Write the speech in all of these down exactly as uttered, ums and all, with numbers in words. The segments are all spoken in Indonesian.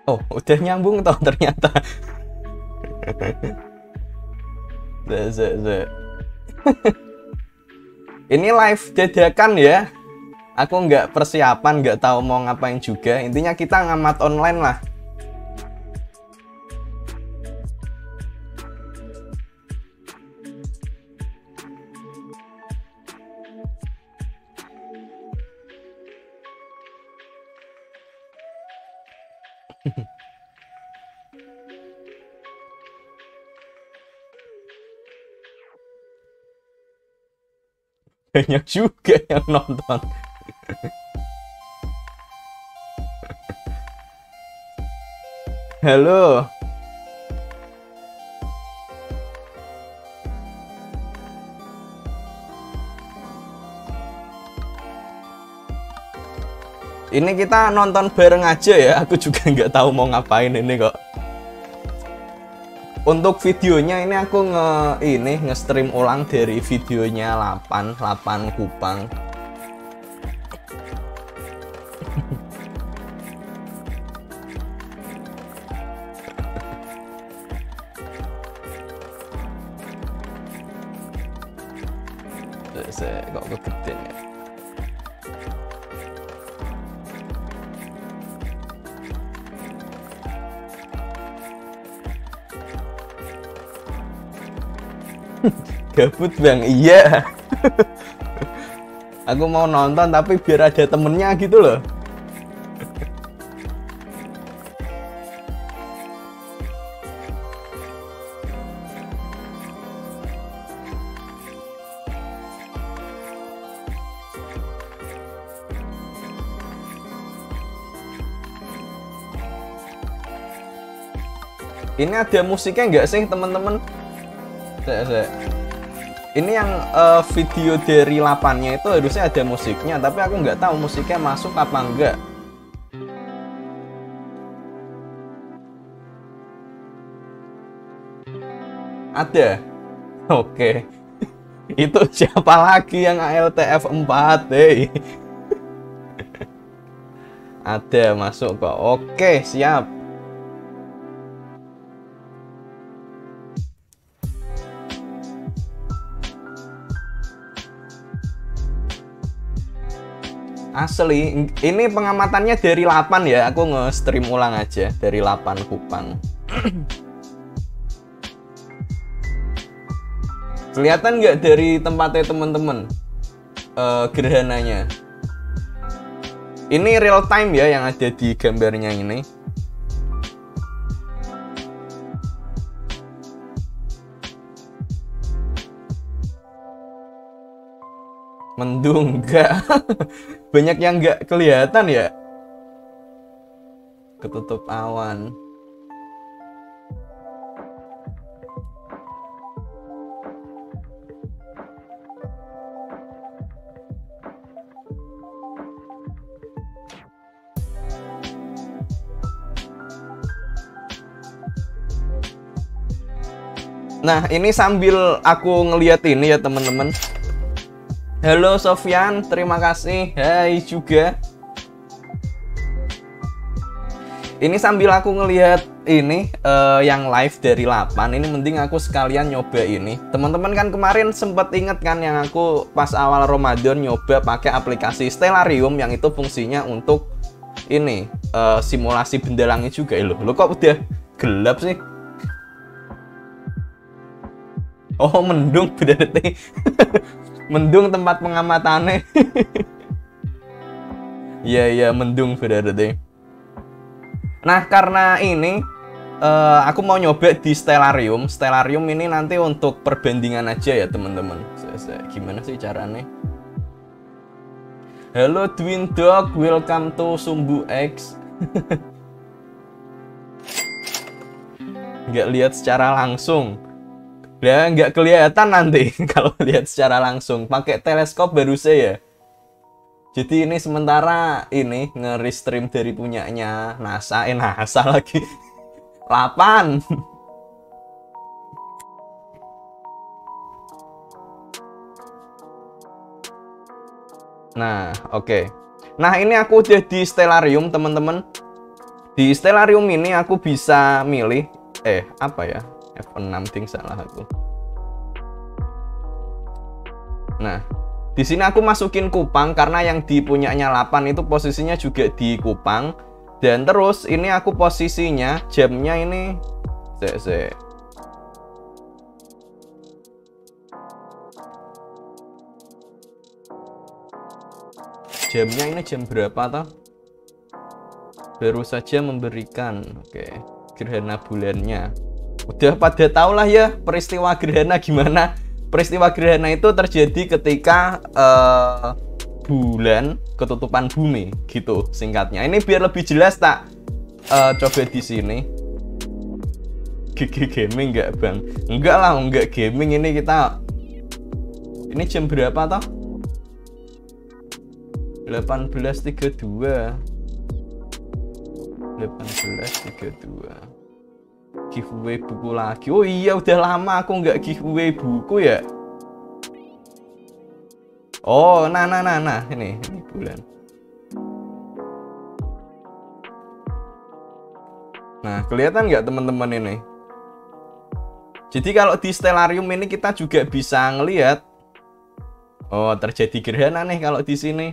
Oh, udah nyambung toh ternyata. Zek, zek, zek. Ini live dadakan ya. Aku nggak persiapan, nggak tahu mau ngapain juga. Intinya kita ngamat online lah. Banyak juga yang nonton. Halo. Ini kita nonton bareng aja ya. Aku juga nggak tahu mau ngapain ini kok. Untuk videonya ini aku nge ini nge-stream ulang dari videonya delapan delapan Kupang. Saya kok kegedean ya. Gabut bang, iya. Aku mau nonton tapi biar ada temennya gitu loh. Ini ada musiknya nggak sih teman-teman? Ini yang uh, video dari delapan-nya itu harusnya ada musiknya, tapi aku nggak tahu musiknya masuk apa enggak. Ada? Oke. Itu siapa lagi yang A L T F empat? Hey. Ada masuk kok. Oke, siap. Asli, ini pengamatannya dari delapan ya. Aku nge-stream ulang aja dari delapan Kupang. Kelihatan nggak dari tempatnya teman-teman uh, gerhananya? Ini real time ya yang ada di gambarnya ini. Mendung enggak. Banyak yang nggak kelihatan ya. Ketutup awan. Nah, ini sambil aku ngeliat ini ya teman-teman. Halo Sofyan, terima kasih. Hai juga. Ini sambil aku ngelihat ini uh, yang live dari delapan. Ini mending aku sekalian nyoba ini. Teman-teman kan kemarin sempat inget kan yang aku pas awal Ramadan nyoba pakai aplikasi Stellarium yang itu fungsinya untuk ini uh, simulasi benda langit juga. Loh, lo kok udah gelap sih? Oh, mendung berarti. Mendung tempat pengamatannya. Iya, iya, mendung berarti. Nah, karena ini uh, aku mau nyoba di Stellarium. Stellarium ini nanti untuk perbandingan aja ya, teman-teman. Gimana sih caranya? Halo Twin Dog, welcome to Sumbu X. Nggak lihat secara langsung. Ya nggak kelihatan nanti kalau lihat secara langsung. Pakai teleskop baru saya. Jadi ini sementara ini nge-restream dari punyanya NASA. Eh NASA lagi. delapan. Nah, oke. Okay. Nah, ini aku udah di Stellarium, teman-teman. Di Stellarium ini aku bisa milih eh apa ya? F enam ding salah aku. Nah, di sini aku masukin Kupang karena yang di punyanya delapan itu posisinya juga di Kupang. Dan terus ini aku posisinya jamnya ini se se jamnya ini jam berapa toh? Baru saja memberikan. Oke, gerhana bulannya. Udah pada tau lah ya peristiwa gerhana gimana. Peristiwa gerhana itu terjadi ketika uh, bulan ketutupan bumi gitu singkatnya. Ini biar lebih jelas tak uh, coba di sini. G G gaming enggak bang? Enggak lah, enggak gaming ini kita. Ini jam berapa toh? delapan belas tiga puluh dua. delapan belas tiga puluh dua. Giveaway buku lagi. Oh iya, udah lama aku nggak giveaway buku ya. Oh, nah nah nah nah ini ini bulan. Nah, kelihatan nggak teman-teman ini? Jadi kalau di Stellarium ini kita juga bisa ngelihat. Oh, terjadi gerhana nih kalau di sini.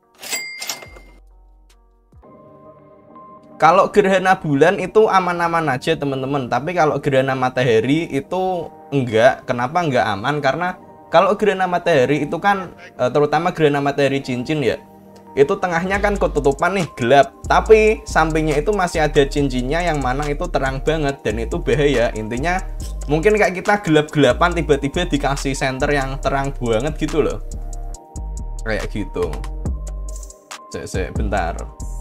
Kalau gerhana bulan itu aman-aman aja teman-teman. Tapi kalau gerhana matahari itu enggak. Kenapa enggak aman? Karena kalau gerhana matahari itu kan terutama gerhana matahari cincin ya. Itu tengahnya kan ketutupan nih, gelap. Tapi sampingnya itu masih ada cincinnya yang mana itu terang banget. Dan itu bahaya. Intinya mungkin kayak kita gelap-gelapan tiba-tiba dikasih senter yang terang banget gitu loh. Kayak gitu. Sek, sek, bentar.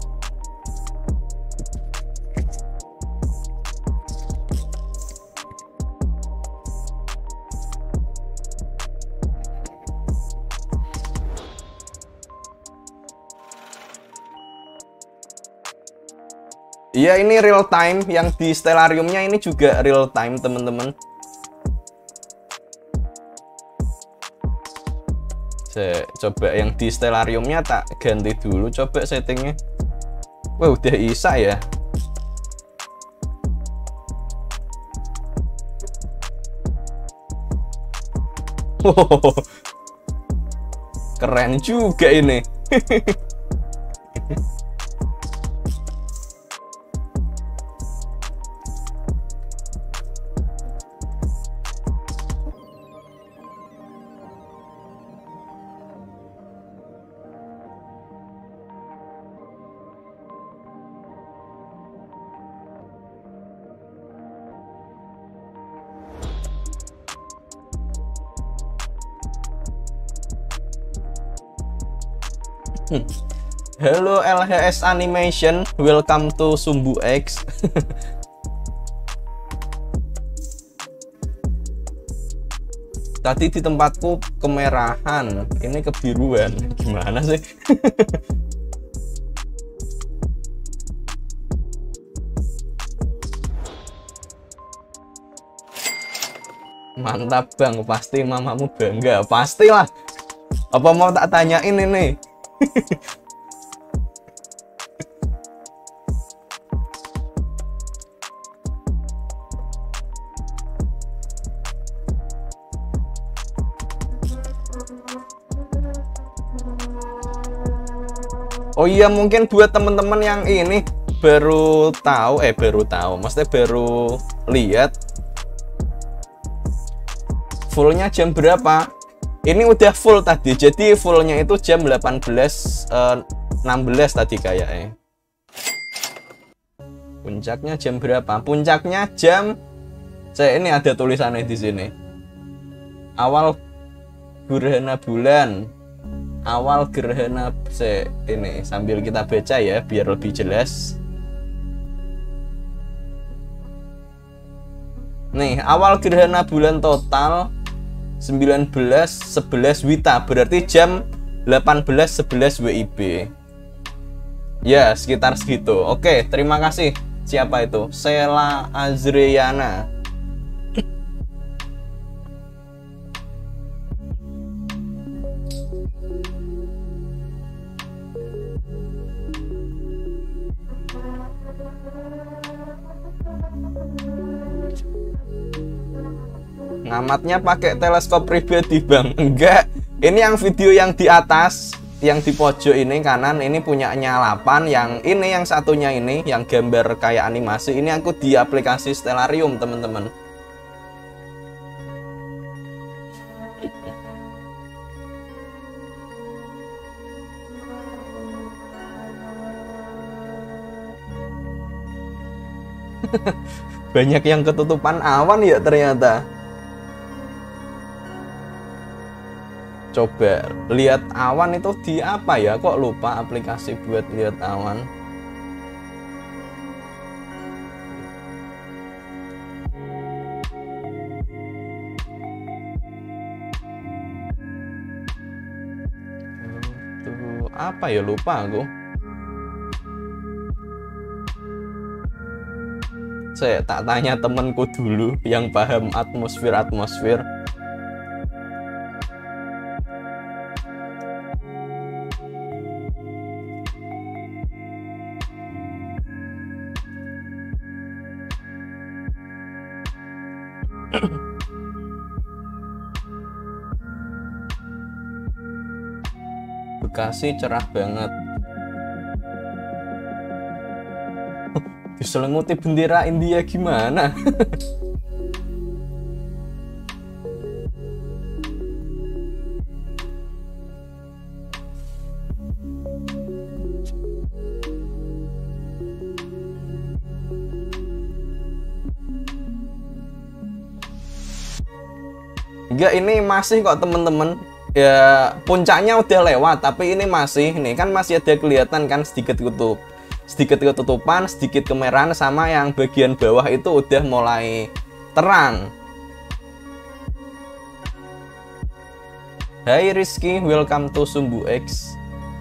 Iya, ini real time. Yang di Stellariumnya ini juga real time teman-teman. Saya coba yang di Stellariumnya tak ganti dulu, coba settingnya. Wah, udah bisa ya. Oh, keren juga ini. Halo L H S Animation, welcome to Sumbu X. Tadi di tempatku kemerahan, ini kebiruan. Gimana sih? Mantap bang, pasti mamamu bangga. Pastilah. Apa mau tak tanyain ini? Oh iya, mungkin buat temen-temen yang ini baru tahu, eh baru tahu, maksudnya baru lihat fullnya jam berapa. Ini udah full tadi, jadi fullnya itu jam delapan belas enam belas tadi kayaknya. Puncaknya jam berapa? Puncaknya jam, saya ini ada tulisannya di sini. Awal gerhana bulan, awal gerhana se ini sambil kita baca ya biar lebih jelas. Nih, awal gerhana bulan total sembilan belas sebelas Wita, berarti jam delapan belas sebelas W I B. Ya, sekitar segitu. Oke, terima kasih. Siapa itu? Sela Azriana. Ngamatnya pakai teleskop pribadi bang? Enggak, ini yang video yang di atas, yang di pojok ini kanan, ini punyanya Lapan. Yang ini yang satunya ini, yang gambar kayak animasi, ini aku di aplikasi Stellarium teman-teman. Banyak yang ketutupan awan ya ternyata. Coba lihat awan itu di apa ya? Kok lupa aplikasi buat lihat awan. Tuh, apa ya, lupa aku. Saya tak tanya temenku dulu yang paham atmosfer-atmosfer. Bekasi cerah banget. Diselimuti bendera India gimana? Enggak, ini masih kok temen-temen. Ya puncaknya udah lewat, tapi ini masih, nih kan masih ada kelihatan kan sedikit kutub. Sedikit ketutupan, sedikit kemerahan, sama yang bagian bawah itu udah mulai terang. Hai Rizky, welcome to Sumbu X.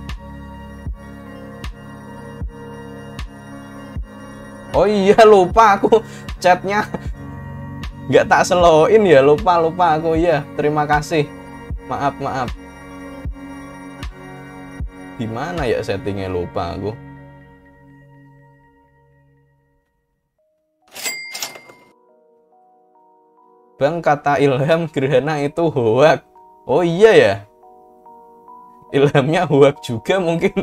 Oh iya, lupa aku chatnya nggak tak slow-in ya, lupa lupa aku ya. Terima kasih, maaf maaf. Gimana ya settingnya, lupa aku. Bang, kata Ilham gerhana itu hoak. Oh iya ya, Ilhamnya hoak juga mungkin.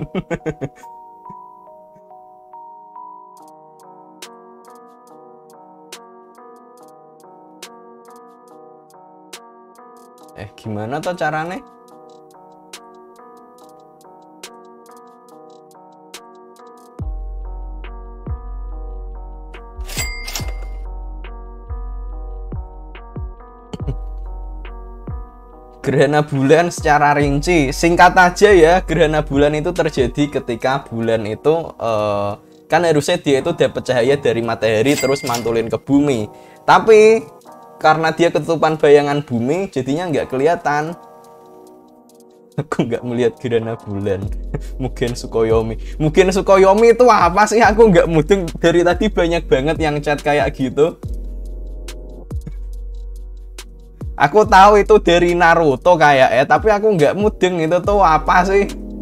Eh gimana tuh caranya? Gerhana bulan secara rinci, singkat aja ya, gerhana bulan itu terjadi ketika bulan itu uh, kan harusnya dia itu dapat cahaya dari matahari terus mantulin ke bumi, tapi karena dia ketutupan bayangan bumi jadinya nggak kelihatan. Aku nggak melihat gerhana bulan. Mungkin Sukoyomi, mungkin Sukoyomi itu apa sih? Aku nggak mudeng, dari tadi banyak banget yang chat kayak gitu. Aku tahu itu dari Naruto kayak ya, tapi aku nggak mudeng itu tuh apa sih.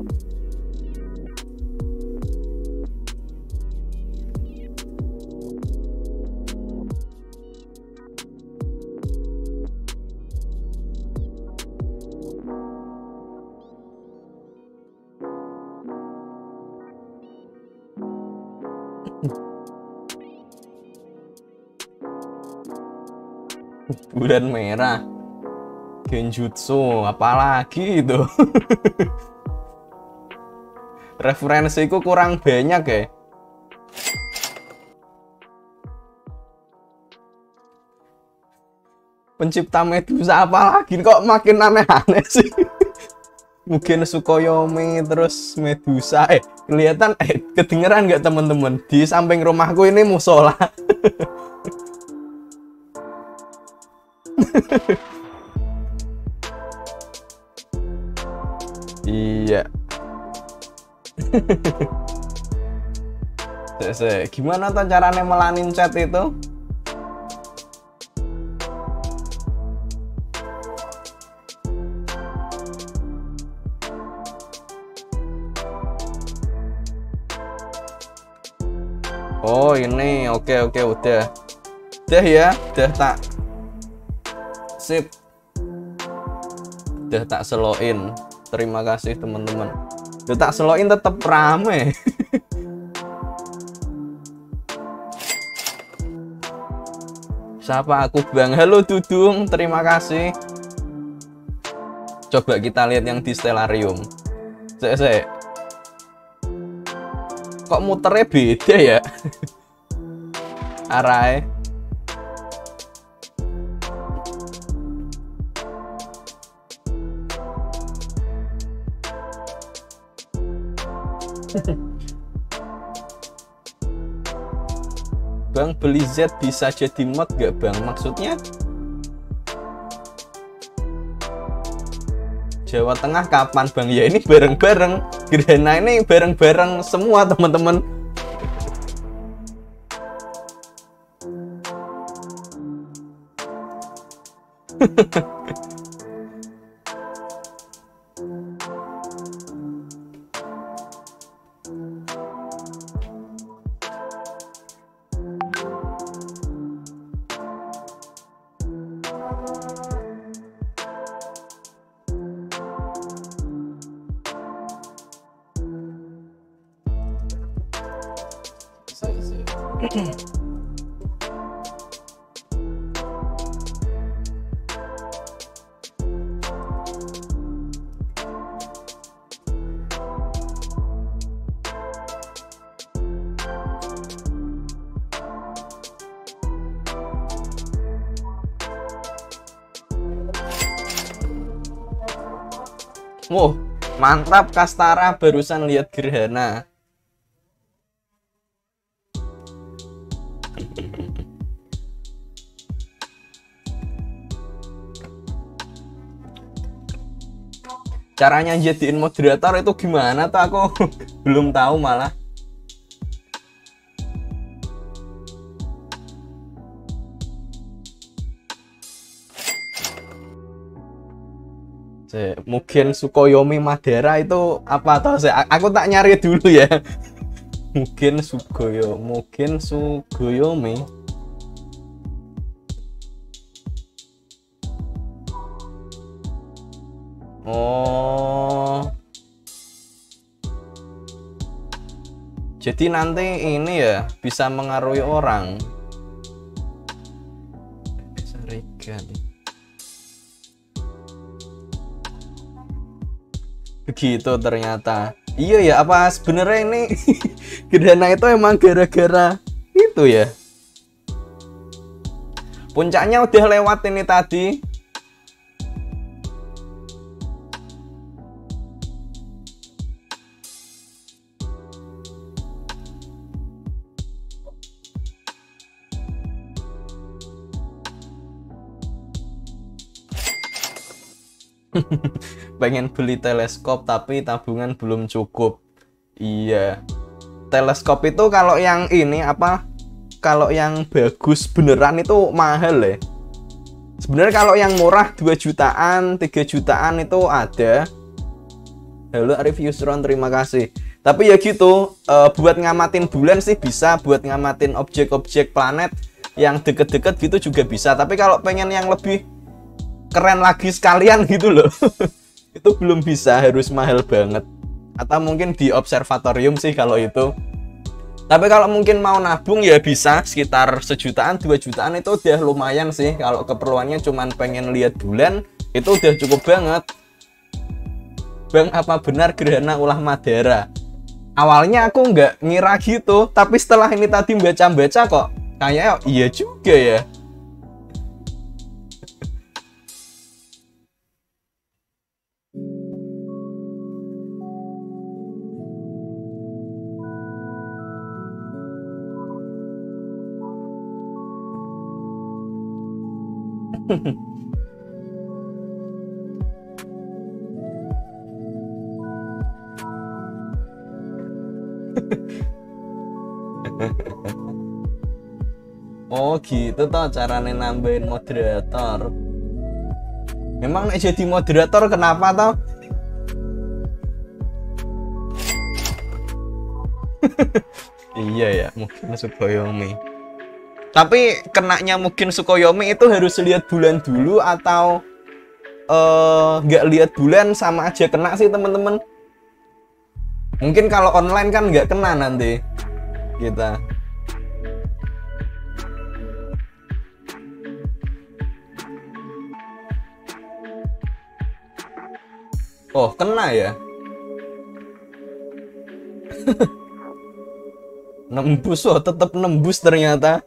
Bulan merah, Genjutsu, apalagi itu. Referensiku kurang banyak ya. Pencipta Medusa apalagi, kok makin aneh-aneh sih. Mungkin Sukoyomi terus Medusa. Eh kelihatan, eh kedengeran nggak teman-teman? Di samping rumahku ini musola. Iya. Gimana tuh caranya melanin chat itu? Oh ini, oke oke udah. Udah ya, udah tak Sip. Udah tak seloin. Terima kasih teman-teman. Udah tak seloin tetap rame. Siapa aku Bang? Halo Dudung, terima kasih. Coba kita lihat yang di Stellarium. Sek sek. Kok muternya beda ya? Arai. Bang, beli Z bisa jadi mod gak Bang? Maksudnya Jawa Tengah kapan Bang? Ya ini bareng-bareng. Gerhana ini bareng-bareng semua teman-teman. Wow, mantap Kastara, barusan lihat gerhana. Caranya jadiin moderator itu gimana tuh, aku belum tahu malah. Mungkin Sukoyomi Madara itu apa toh? Aku tak nyari dulu ya. Mungkin Sugoyo, mungkin Sugoyomi. Oh. Jadi nanti ini ya bisa mengaruhi orang. Serigan. Begitu ternyata. Iya ya, apa sebenarnya ini gerhana itu emang gara-gara itu ya? Puncaknya udah lewat ini tadi. Pengen beli teleskop tapi tabungan belum cukup. Iya, teleskop itu kalau yang ini apa, kalau yang bagus beneran itu mahal ya. Sebenarnya kalau yang murah dua jutaan, tiga jutaan itu ada. Halo Arif Yusron, terima kasih. Tapi ya gitu, uh, buat ngamatin bulan sih bisa, buat ngamatin objek-objek planet yang deket-deket gitu juga bisa. Tapi kalau pengen yang lebih keren lagi sekalian gitu loh, itu belum bisa, harus mahal banget. Atau mungkin di observatorium sih kalau itu. Tapi kalau mungkin mau nabung ya bisa, sekitar sejutaan, dua jutaan itu udah lumayan sih. Kalau keperluannya cuman pengen lihat bulan, itu udah cukup banget. Bang, apa benar gerhana ulah Madara? Awalnya aku nggak ngira gitu, tapi setelah ini tadi baca-baca kok kayaknya iya juga ya. Oh gitu toh caranya nambahin moderator. Memang nek jadi moderator kenapa toh? Iya ya, mungkin Suboyomi. Tapi kenanya mungkin Sukoyomi itu harus lihat bulan dulu atau nggak uh, lihat bulan sama aja kena sih teman-teman. Mungkin kalau online kan nggak kena nanti kita. Oh, kena ya. Nembus, oh tetap nembus ternyata.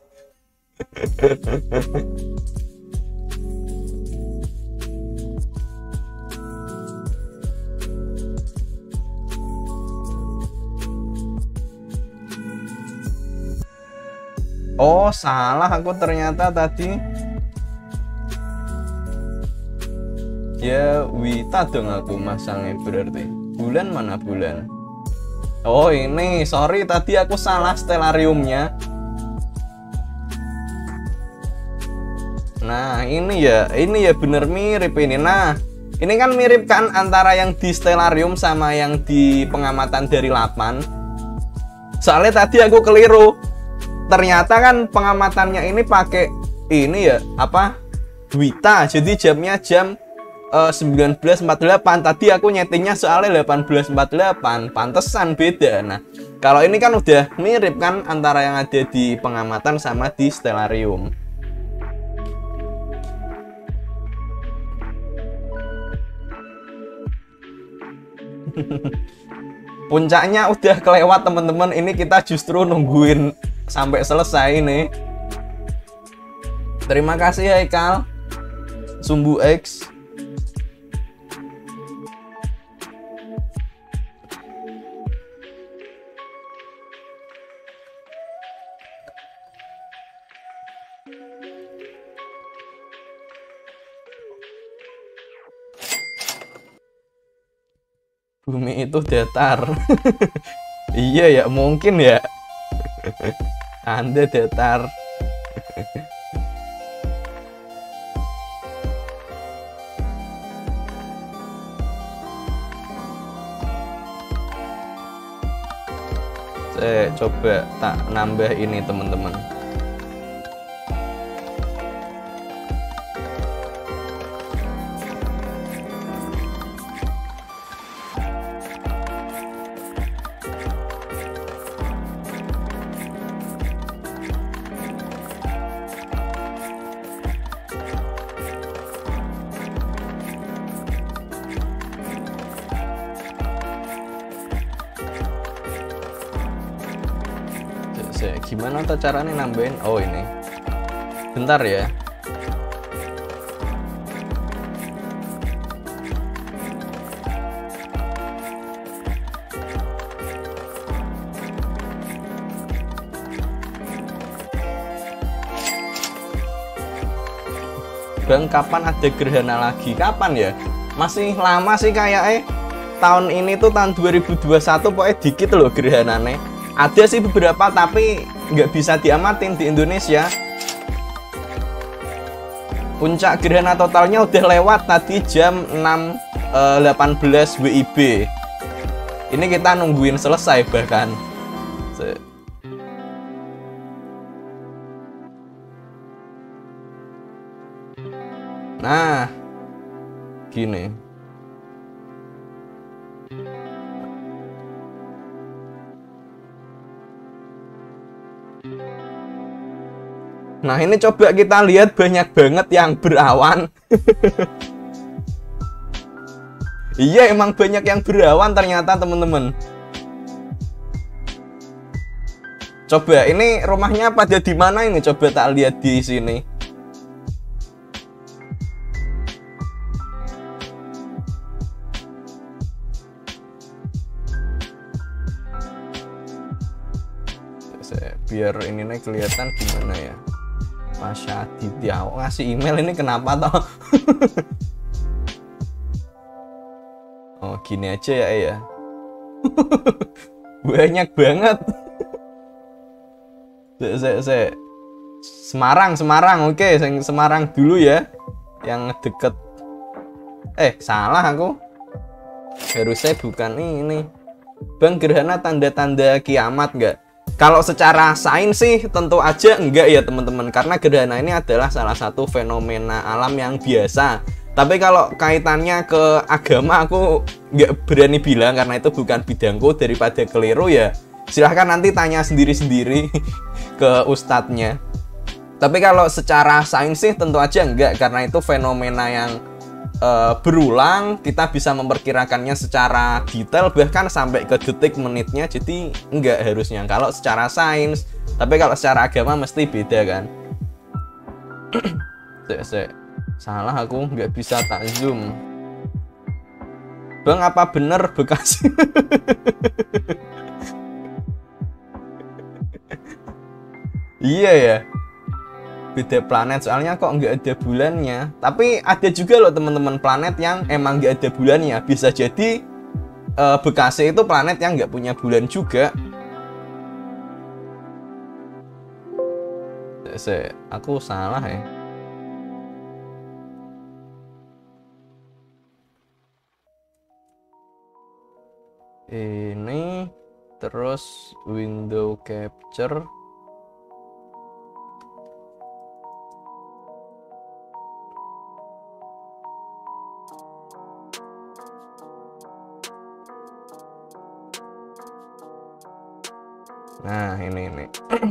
Oh, salah aku ternyata tadi. Ya, Wita dong aku masangnya berarti. Bulan mana bulan? Oh, ini. Sorry, tadi aku salah stellariumnya. Nah, ini ya. Ini ya bener mirip ini. Nah, ini kan mirip kan antara yang di stellarium sama yang di pengamatan dari delapan. Soalnya tadi aku keliru. Ternyata kan pengamatannya ini pakai ini ya, apa? Wita. Jadi jamnya jam uh, sembilan belas empat puluh delapan. Tadi aku nyetingnya soalnya delapan belas empat puluh delapan. Pantesan beda. Nah, kalau ini kan udah mirip kan antara yang ada di pengamatan sama di stellarium. Puncaknya udah kelewat teman-teman. Ini kita justru nungguin sampai selesai nih. Terima kasih Haikal Sumbu X. Bumi itu datar. Iya ya, mungkin ya. Anda datar. Saya coba tak nambah ini teman-teman. Gimana tuh caranya nambahin? Oh ini. Bentar ya. Bang, kapan ada gerhana lagi? Kapan ya? Masih lama sih kayak eh tahun ini tuh tahun dua ribu dua puluh satu pokoknya dikit loh gerhananya. Ada sih beberapa tapi nggak bisa diamatin di Indonesia. Puncak gerhana totalnya udah lewat tadi jam enam delapan belas W I B. Ini kita nungguin selesai bahkan. Nah, gini. Nah, ini coba kita lihat banyak banget yang berawan. Iya, emang banyak yang berawan ternyata teman-teman. Coba ini rumahnya pada di mana ini? Coba tak lihat di sini. Biar ini nih kelihatan gimana ya. Mas Aditya ngasih email ini kenapa toh? Oh gini aja ya ya. Banyak banget. Se, se, se. Semarang Semarang oke okay. Semarang dulu ya. Yang deket. Eh salah aku. Harusnya bukan ini. Bang, gerhana tanda-tanda kiamat nggak? Kalau secara sains sih tentu aja enggak ya teman-teman, karena gerhana ini adalah salah satu fenomena alam yang biasa. Tapi kalau kaitannya ke agama aku nggak berani bilang karena itu bukan bidangku. Daripada keliru ya silahkan nanti tanya sendiri-sendiri ke ustadznya. Tapi kalau secara sains sih tentu aja enggak, karena itu fenomena yang uh, berulang. Kita bisa memperkirakannya secara detail bahkan sampai ke detik menitnya, jadi enggak harusnya kalau secara sains. Tapi kalau secara agama mesti beda kan. Sek, sek. Salah aku nggak bisa tak zoom. Bang, apa bener Bekasi? Iya ya, beda planet soalnya kok nggak ada bulannya. Tapi ada juga loh teman-teman planet yang emang nggak ada bulannya. Bisa jadi uh, Bekasi itu planet yang nggak punya bulan juga. Se, aku salah ya. Ini terus window capture. Nah, ini ini.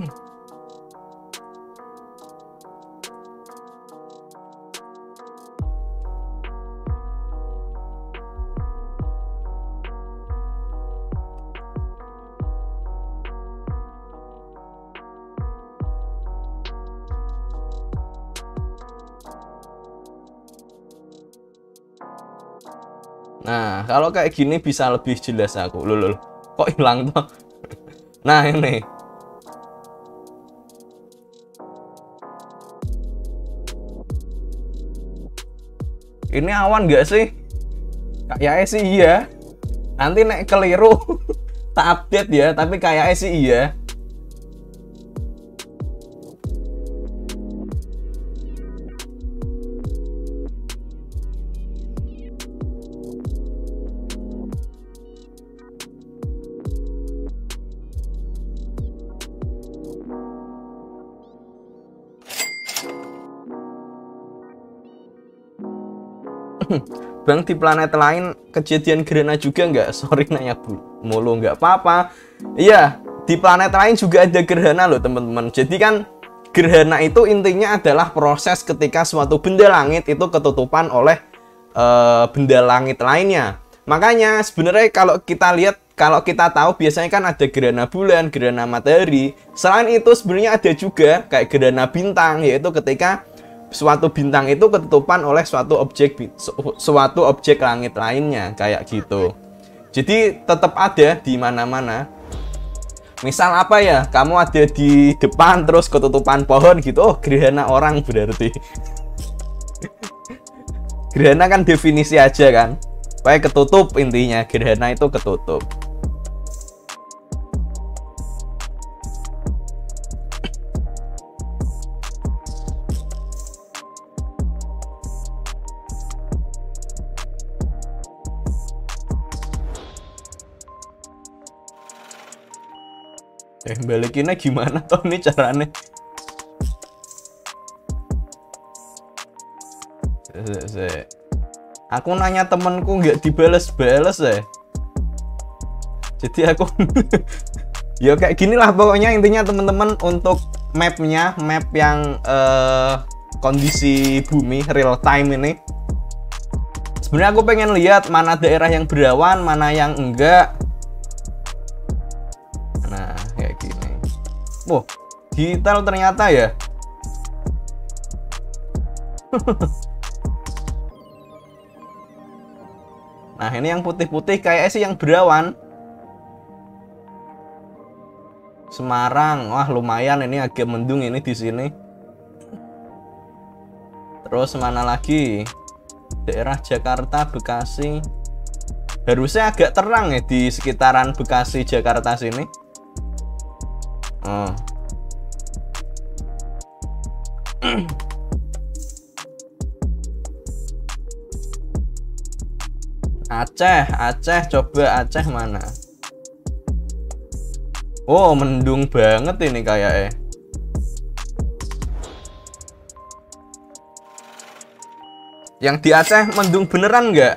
Nah, kalau kayak gini bisa lebih jelas aku. Loh, loh, kok hilang tuh? Nah, ini. Ini awan nggak sih? Kayaknya sih iya. Nanti nek keliru tak update ya, tapi kayaknya sih iya. Bang, di planet lain kejadian gerhana juga nggak? Sorry nanya bu mulu, nggak apa-apa. Iya, di planet lain juga ada gerhana loh teman-teman. Jadi kan gerhana itu intinya adalah proses ketika suatu benda langit itu ketutupan oleh uh, benda langit lainnya. Makanya sebenarnya kalau kita lihat, kalau kita tahu biasanya kan ada gerhana bulan, gerhana matahari. Selain itu sebenarnya ada juga kayak gerhana bintang, yaitu ketika suatu bintang itu ketutupan oleh suatu objek suatu objek langit lainnya kayak gitu. Jadi tetap ada di mana-mana. Misal apa ya, kamu ada di depan terus ketutupan pohon gitu, oh gerhana orang berarti. Gerhana kan definisi aja kan, kayak ketutup, intinya gerhana itu ketutup. Eh, balikinnya gimana toh nih caranya? Aku nanya temenku nggak dibales-bales ya. Jadi aku ya kayak gini lah pokoknya intinya teman-teman. Untuk mapnya, map yang uh, kondisi bumi real time ini, sebenarnya aku pengen lihat mana daerah yang berawan, mana yang enggak. Nah, kayak gini. Wah, detail ternyata ya. Nah, ini yang putih-putih kayaknya sih yang berawan. Semarang, wah lumayan ini agak mendung ini di sini. Terus mana lagi? Daerah Jakarta, Bekasi. Harusnya agak terang ya di sekitaran Bekasi, Jakarta sini. Oh. Aceh, Aceh, coba Aceh mana? Oh, mendung banget ini kayaknya. Yang di Aceh mendung beneran nggak?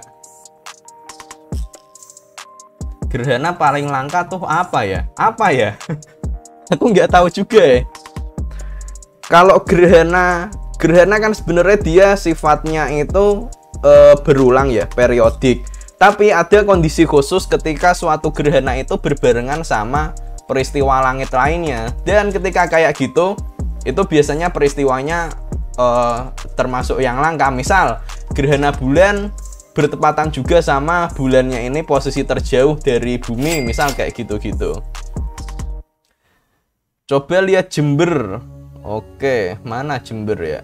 Gerhana paling langka tuh apa ya? Apa ya? Aku nggak tahu juga ya. Kalau gerhana, gerhana kan sebenarnya dia sifatnya itu e, berulang ya, periodik. Tapi ada kondisi khusus ketika suatu gerhana itu berbarengan sama peristiwa langit lainnya. Dan ketika kayak gitu, itu biasanya peristiwanya e, termasuk yang langka. Misal, gerhana bulan bertepatan juga sama bulannya ini posisi terjauh dari bumi. Misal kayak gitu-gitu. Coba lihat Jember. Oke, mana Jember ya?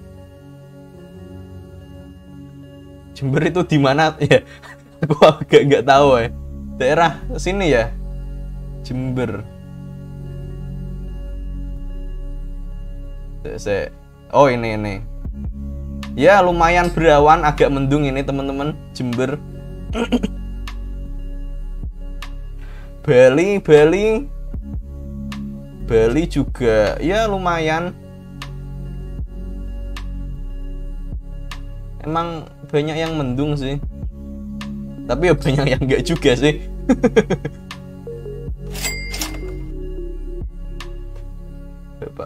Jember itu di mana ya? Aku agak nggak tahu ya. Daerah sini ya, Jember. Se oh ini ini. Ya lumayan berawan, agak mendung ini teman-teman. Jember. Bali, Bali. Bali juga ya lumayan. Emang banyak yang mendung sih. Tapi ya banyak yang enggak juga sih. Bapak.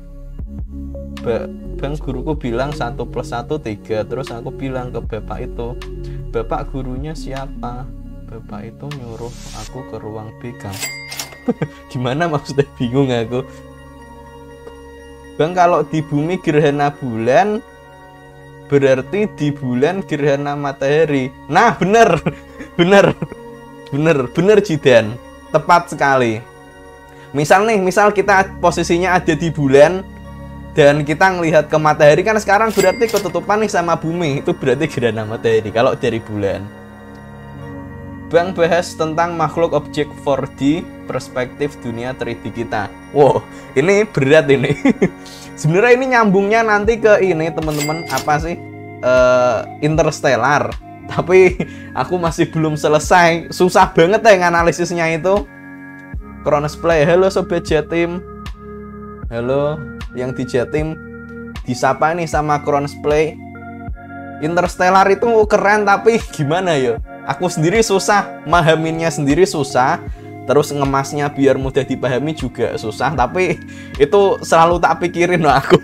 Bang guruku bilang satu plus satu tiga. Terus aku bilang ke bapak itu, bapak gurunya siapa? Bapak itu nyuruh aku ke ruang B K. Gimana maksudnya, bingung aku. Bang, kalau di bumi gerhana bulan, berarti di bulan gerhana matahari. Nah, bener, bener, bener, bener Jidan, tepat sekali. Misal nih, misal kita posisinya ada di bulan dan kita ngelihat ke matahari, kan sekarang berarti ketutupan nih sama bumi, itu berarti gerhana matahari kalau dari bulan. Bang, bahas tentang makhluk objek empat D, perspektif dunia tiga D kita. Wow, ini berat ini. Sebenarnya ini nyambungnya nanti ke ini teman-teman, apa sih? Uh, Interstellar. Tapi aku masih belum selesai. Susah banget ya nganalisisnya itu. Kronos Play, halo Sobat Jatim. Halo, yang di Jatim. Disapa nih sama Kronos Play. Interstellar itu keren, tapi gimana ya? Aku sendiri susah, mahaminnya sendiri susah, terus ngemasnya biar mudah dipahami juga susah, tapi itu selalu tak pikirin loh aku.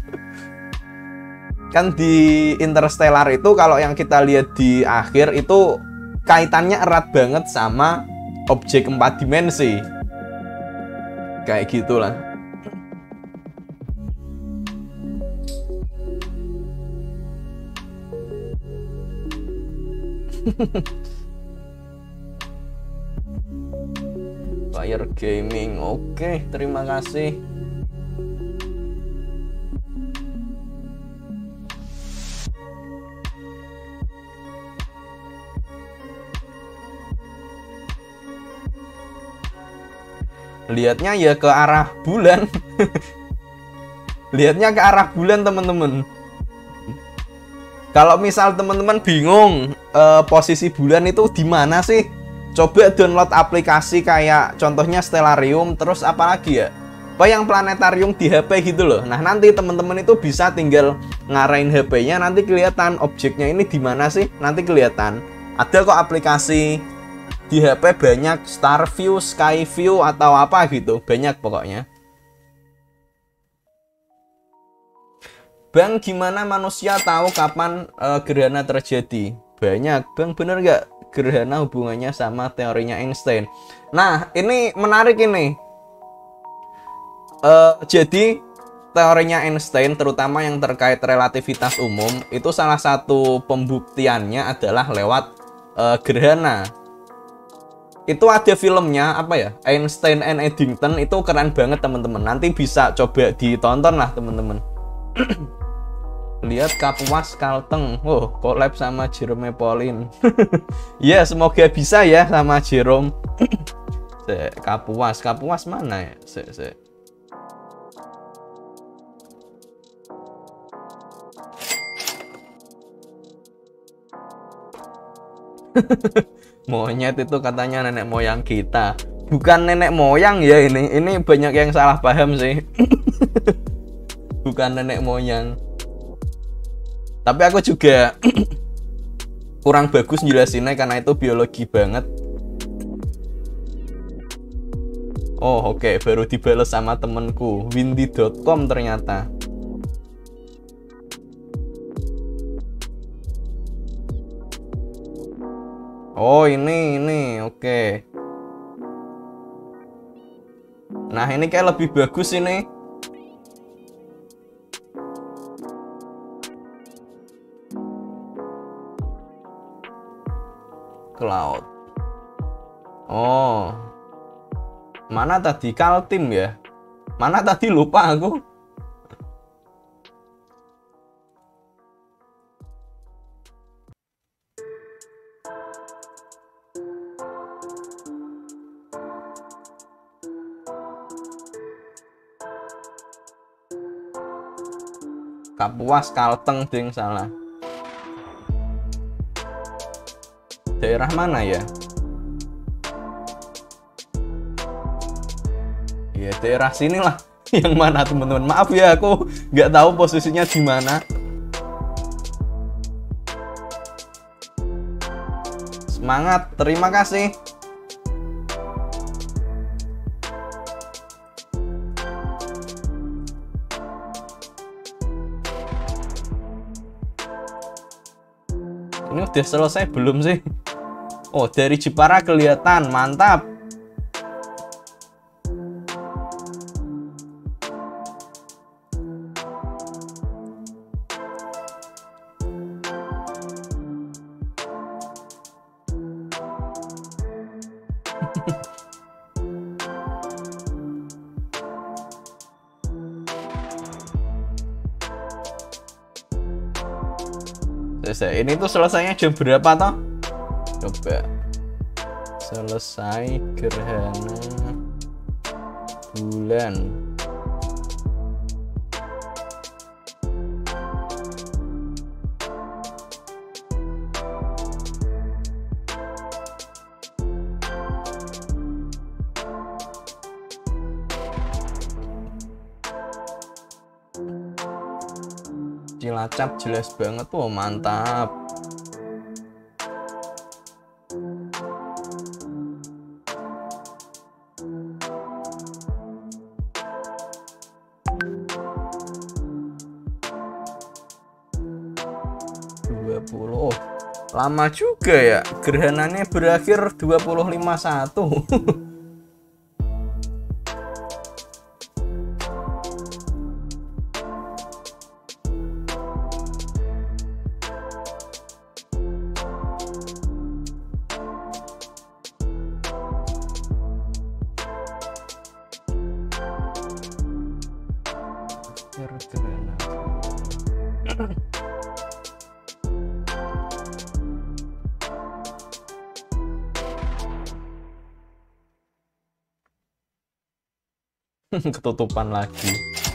Kan di Interstellar itu kalau yang kita lihat di akhir itu kaitannya erat banget sama objek empat dimensi. Kayak gitulah. Fire Gaming, oke, terima kasih. Lihatnya ya ke arah bulan. Lihatnya ke arah bulan teman-teman. Kalau misal teman-teman bingung eh, posisi bulan itu di mana sih? Coba download aplikasi kayak contohnya Stellarium, terus apalagi ya? Apa yang planetarium di H P gitu loh. Nah, nanti teman-teman itu bisa tinggal ngarahin H P-nya, nanti kelihatan objeknya ini di mana sih? Nanti kelihatan. Ada kok aplikasi di H P banyak, Starview, Skyview atau apa gitu. Banyak pokoknya. Bang, gimana manusia tahu kapan uh, gerhana terjadi? Banyak, Bang, bener nggak gerhana hubungannya sama teorinya Einstein? Nah, ini menarik ini. Uh, jadi, teorinya Einstein, terutama yang terkait relativitas umum, itu salah satu pembuktiannya adalah lewat uh, gerhana. Itu ada filmnya, apa ya? Einstein and Eddington, itu keren banget teman-teman. Nanti bisa coba ditonton lah teman-teman. Lihat Kapuas Kalteng, oh collab sama Jerome Pauline. Ya semoga bisa ya sama Jerome. Kapuas, Kapuas mana ya? Se -se. Monyet itu katanya nenek moyang kita. bukan nenek moyang ya ini. Ini banyak yang salah paham sih. Bukan nenek moyang. Tapi aku juga kurang bagus jelasinnya karena itu biologi banget. Oh oke, okay. Baru dibales sama temenku. windy dot com ternyata. Oh ini, ini, oke. Okay. Nah ini kayak lebih bagus ini. Cloud. Oh. Mana tadi Kaltim ya? Mana tadi lupa aku. Kapuas, Kalteng ding salah. Daerah mana ya? Ya daerah sinilah. Yang mana teman-teman? Maaf ya aku nggak tahu posisinya di mana. Semangat, terima kasih. Ini udah selesai belum sih? Oh, dari Jepara kelihatan, mantap. Selesai. Ini tuh selesainya jam berapa toh? Coba. Selesai gerhana bulan. Cilacap jelas banget tuh, mantap. dua puluh. Oh, lama juga ya. Gerhananya berakhir dua puluh lima satu. Ketutupan lagi.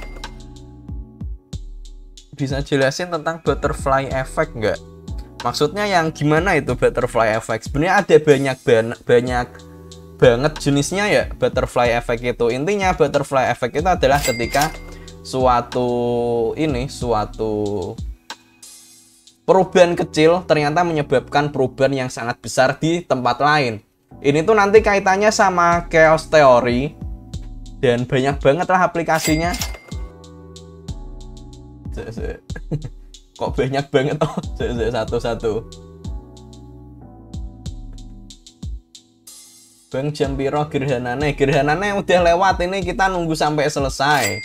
Bisa jelasin tentang butterfly effect nggak? Maksudnya yang gimana itu butterfly effect? Sebenarnya ada banyak banyak banget jenisnya ya butterfly effect itu. Intinya butterfly effect itu adalah ketika suatu ini suatu perubahan kecil ternyata menyebabkan perubahan yang sangat besar di tempat lain. Ini tuh nanti kaitannya sama chaos theory dan banyak banget lah aplikasinya. Kok banyak banget oh satu-satu. Bang jam piro gerhanane? Gerhanane udah lewat, ini kita nunggu sampai selesai.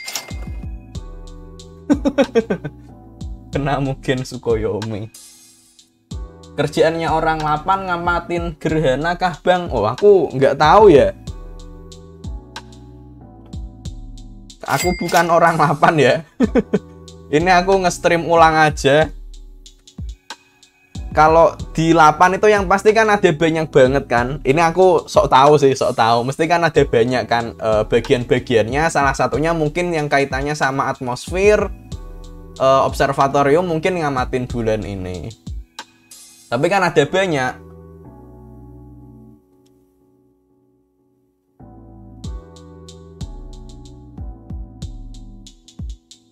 Kena mungkin Sukoyomi. Kerjaannya orang lapan ngamatin gerhana kah bang? Oh aku nggak tahu ya. Aku bukan orang lapan ya. Ini aku nge-stream ulang aja. Kalau di lapan itu yang pasti kan ada banyak banget kan. Ini aku sok tahu sih, sok tahu. Mesti kan ada banyak kan e, bagian-bagiannya. Salah satunya mungkin yang kaitannya sama atmosfer, e, observatorium mungkin ngamatin bulan ini. Tapi kan ada banyak.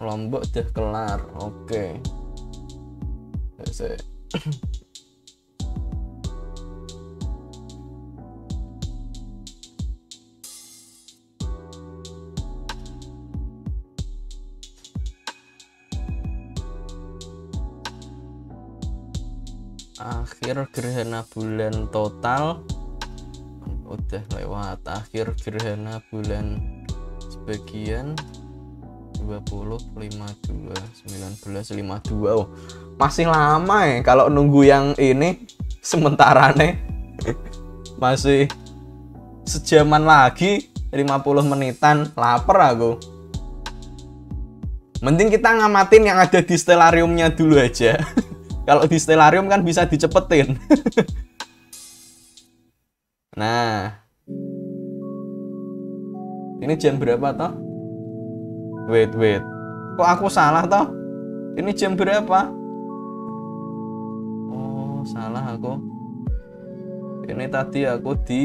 Lombok udah kelar. Oke. Saya akhir gerhana bulan total udah lewat. Akhir gerhana bulan sebagian dua puluh, lima puluh dua, sembilan belas, lima puluh dua. Oh, masih lama ya kalau nunggu yang ini. Sementara nih masih sejaman lagi, lima puluh menitan. Lapar aku. Mending kita ngamatin yang ada di stellariumnya dulu aja. Kalau di stellarium kan bisa dicepetin. Nah, ini jam berapa toh? Wait, wait. Kok aku salah toh? Ini jam berapa? Oh, salah aku. Ini tadi aku di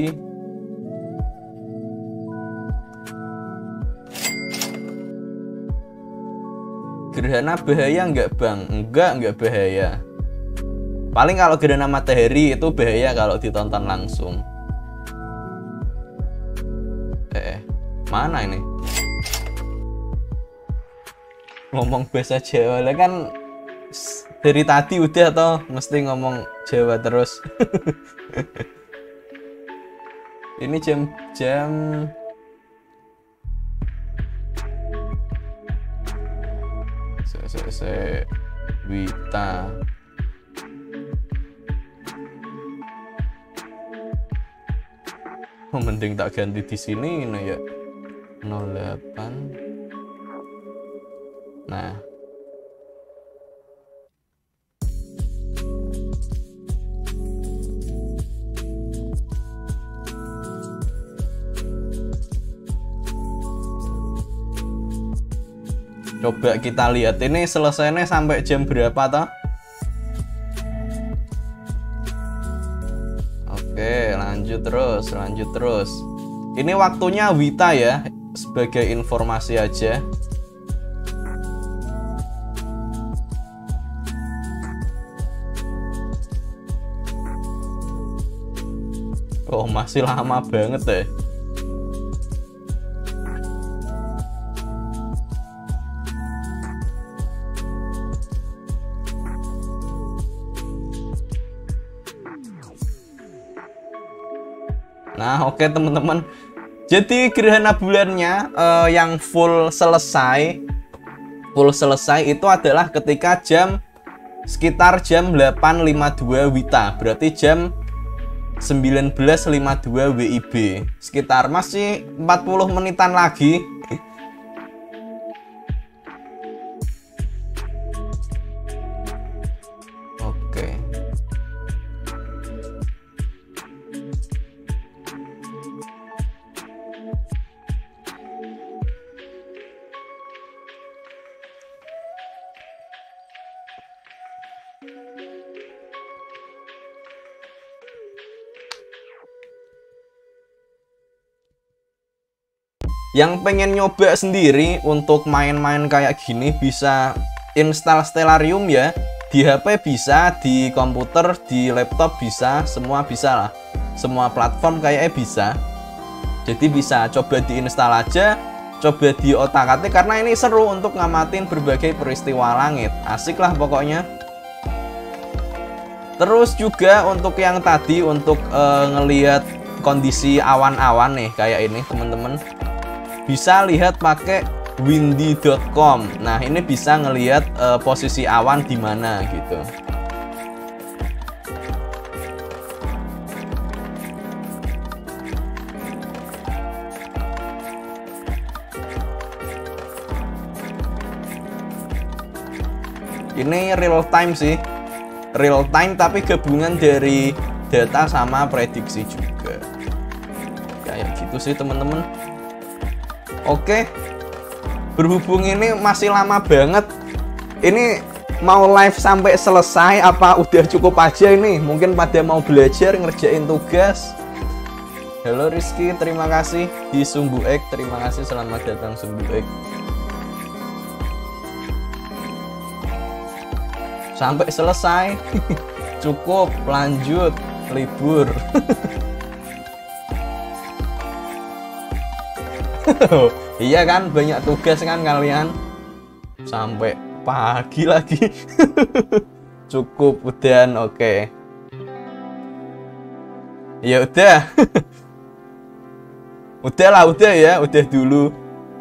gerhana bahaya nggak bang? Enggak, nggak bahaya. Paling kalau gerhana matahari itu bahaya kalau ditonton langsung. Eh, mana ini? Ngomong bahasa Jawa lah kan dari tadi udah toh mesti ngomong Jawa terus. Ini jam-jam se se se Wita. Oh, mending tak ganti di sini nah ya. nol delapan. Nah. Coba kita lihat ini selesainya sampai jam berapa toh? Oke, lanjut terus, lanjut terus. Ini waktunya Wita ya, sebagai informasi aja. Oh, masih lama banget deh. Nah, oke teman-teman. Jadi gerhana bulannya eh, yang full selesai, full selesai itu adalah ketika jam sekitar jam delapan lima puluh dua Wita, berarti jam sembilan belas lima puluh dua W I B. Sekitar masih empat puluh menitan lagi. Oke. Yang pengen nyoba sendiri untuk main-main kayak gini bisa install Stellarium ya. Di H P bisa, di komputer, di laptop bisa, semua bisa lah. Semua platform kayaknya bisa. Jadi bisa coba diinstal aja, coba di otak-atik karena ini seru untuk ngamatin berbagai peristiwa langit. Asik lah pokoknya. Terus juga untuk yang tadi untuk uh, ngelihat kondisi awan-awan nih kayak ini teman-teman. Bisa lihat pakai windy dot com. Nah, ini bisa ngelihat uh, posisi awan di mana gitu. Ini real time sih. Real time tapi gabungan dari data sama prediksi juga. Kayak gitu sih, teman-teman. Oke, berhubung ini masih lama banget, ini mau live sampai selesai apa udah cukup aja ini? Mungkin pada mau belajar ngerjain tugas. Halo Rizky, terima kasih. Di Sumbu Ek, terima kasih, selamat datang Sumbu Ek. sampai selesai. Cukup, lanjut, libur. Iya kan, banyak tugas kan kalian. Sampai pagi lagi. Cukup, udah, oke. Okay. Ya udah. Udah lah, udah ya, udah dulu.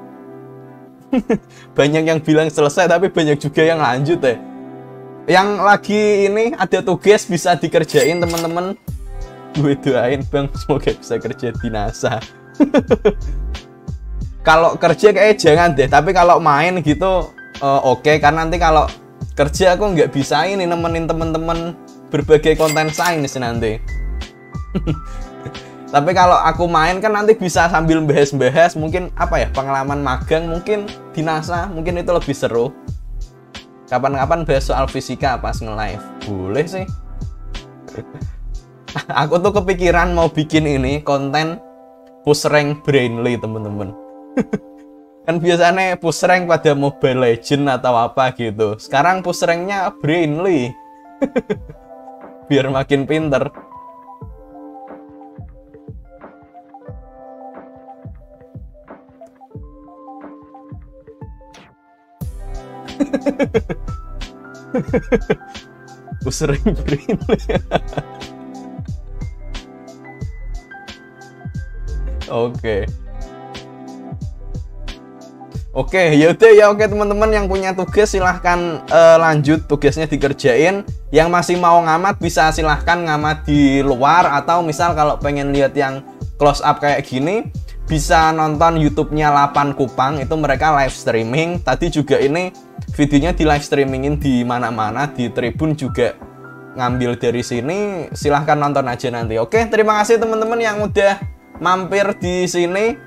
Banyak yang bilang selesai, tapi banyak juga yang lanjut ya. Yang lagi ini ada tugas bisa dikerjain teman-teman. Gue doain bang, semoga bisa kerja di NASA. Kalau kerja kayak jangan deh, tapi kalau main gitu uh, oke okay. Karena nanti kalau kerja aku nggak bisa ini nemenin temen-temen berbagai konten sains nanti. Tapi kalau aku main kan nanti bisa sambil bahas-bahas mungkin apa ya, pengalaman magang mungkin di NASA, mungkin itu lebih seru. Kapan-kapan bahas soal fisika pas nge-live, boleh sih. Aku tuh kepikiran mau bikin ini konten push rank Brainly temen-temen. Kan biasanya push rank pada Mobile Legend atau apa gitu. Sekarang push ranknya Brainly. Biar makin pinter. Push rank Brainly. Oke. Oke, yaudah ya oke teman-teman yang punya tugas silahkan uh, lanjut tugasnya dikerjain. Yang masih mau ngamat bisa silahkan ngamat di luar, atau misal kalau pengen lihat yang close up kayak gini bisa nonton YouTube-nya Lapan Kupang, itu mereka live streaming. Tadi juga ini videonya di live streamingin di mana-mana, di Tribun juga ngambil dari sini. Silahkan nonton aja nanti. Oke, terima kasih teman-teman yang udah mampir di sini.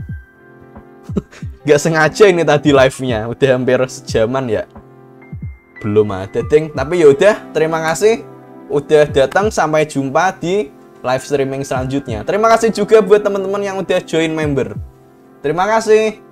Gak sengaja ini tadi live-nya udah hampir sejaman ya, belum ada ding, tapi yaudah terima kasih udah datang, sampai jumpa di live streaming selanjutnya. Terima kasih juga buat teman-teman yang udah join member, terima kasih.